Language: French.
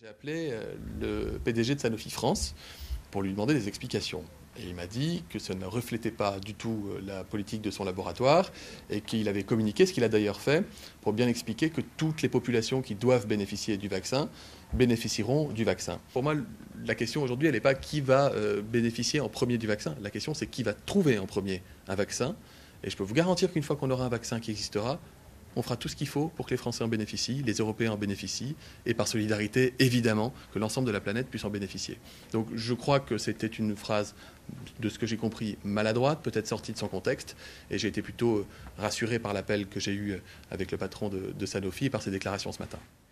J'ai appelé le PDG de Sanofi France pour lui demander des explications. Et il m'a dit que ça ne reflétait pas du tout la politique de son laboratoire et qu'il avait communiqué, ce qu'il a d'ailleurs fait, pour bien expliquer que toutes les populations qui doivent bénéficier du vaccin bénéficieront du vaccin. Pour moi, la question aujourd'hui, elle n'est pas qui va bénéficier en premier du vaccin. La question, c'est qui va trouver en premier un vaccin. Et je peux vous garantir qu'une fois qu'on aura un vaccin qui existera, on fera tout ce qu'il faut pour que les Français en bénéficient, les Européens en bénéficient, et par solidarité, évidemment, que l'ensemble de la planète puisse en bénéficier. Donc je crois que c'était une phrase, de ce que j'ai compris, maladroite, peut-être sortie de son contexte, et j'ai été plutôt rassuré par l'appel que j'ai eu avec le patron de Sanofi et par ses déclarations ce matin.